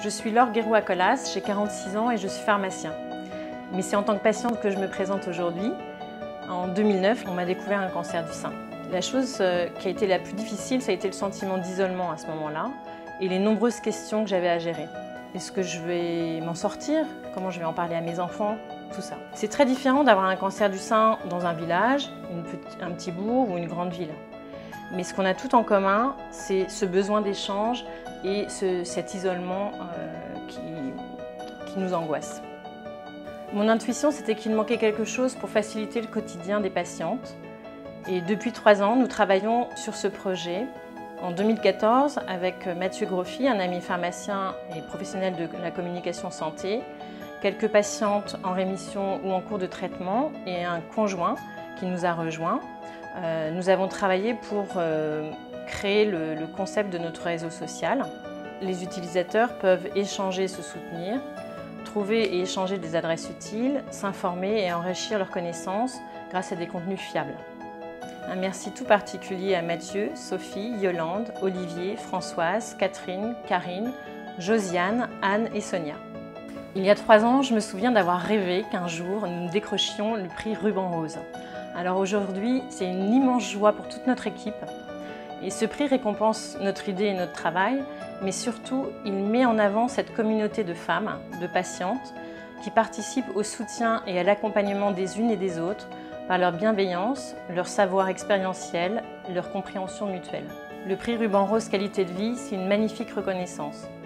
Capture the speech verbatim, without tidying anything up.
Je suis Laure Guéroux-Acolas, j'ai quarante-six ans et je suis pharmacien. Mais c'est en tant que patiente que je me présente aujourd'hui. En deux mille neuf, on m'a découvert un cancer du sein. La chose qui a été la plus difficile, ça a été le sentiment d'isolement à ce moment-là et les nombreuses questions que j'avais à gérer. Est-ce que je vais m'en sortir? Comment je vais en parler à mes enfants? Tout ça. C'est très différent d'avoir un cancer du sein dans un village, une petit, un petit bourg ou une grande ville. Mais ce qu'on a tout en commun, c'est ce besoin d'échange et ce, cet isolement euh, qui, qui nous angoisse. Mon intuition, c'était qu'il manquait quelque chose pour faciliter le quotidien des patientes. Et depuis trois ans, nous travaillons sur ce projet. En deux mille quatorze, avec Mathieu Groffi, un ami pharmacien et professionnel de la communication santé, quelques patientes en rémission ou en cours de traitement et un conjoint qui nous a rejoints. Euh, nous avons travaillé pour euh, créer le, le concept de notre réseau social. Les utilisateurs peuvent échanger, se soutenir, trouver et échanger des adresses utiles, s'informer et enrichir leurs connaissances grâce à des contenus fiables. Un merci tout particulier à Mathieu, Sophie, Yolande, Olivier, Françoise, Catherine, Karine, Josiane, Anne et Sonia. Il y a trois ans, je me souviens d'avoir rêvé qu'un jour nous décrochions le prix Ruban Rose. Alors aujourd'hui, c'est une immense joie pour toute notre équipe. Et ce prix récompense notre idée et notre travail, mais surtout, il met en avant cette communauté de femmes, de patientes, qui participent au soutien et à l'accompagnement des unes et des autres par leur bienveillance, leur savoir expérientiel, leur compréhension mutuelle. Le prix Ruban Rose Qualité de vie, c'est une magnifique reconnaissance.